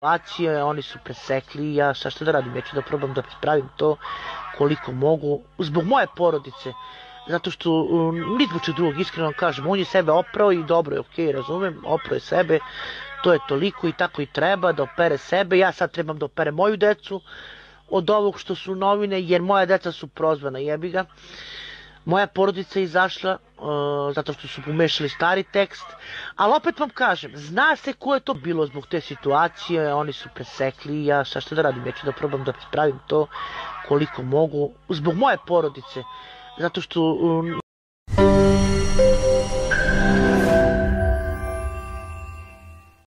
situacije, oni su presekli, ja šta da radim, ja ću da probam da ispravim to koliko mogu, zbog moje porodice, zato što ni zbog čeg drugog, iskreno vam kažem, on je sebe oprao i dobro je, okej, razumem, oprao je sebe, to je toliko i tako i treba da opere sebe, ja sad trebam da opere moju decu od ovog što su novine, jer moja deca su prozvana, jebi ga. Moja porodica je izašla zato što su pomešali stari tekst, ali opet vam kažem, zna se ko je to bilo zbog te situacije, oni su presekli, ja šta da radim, ja ću da probam da ispravim to koliko mogu, zbog moje porodice, zato što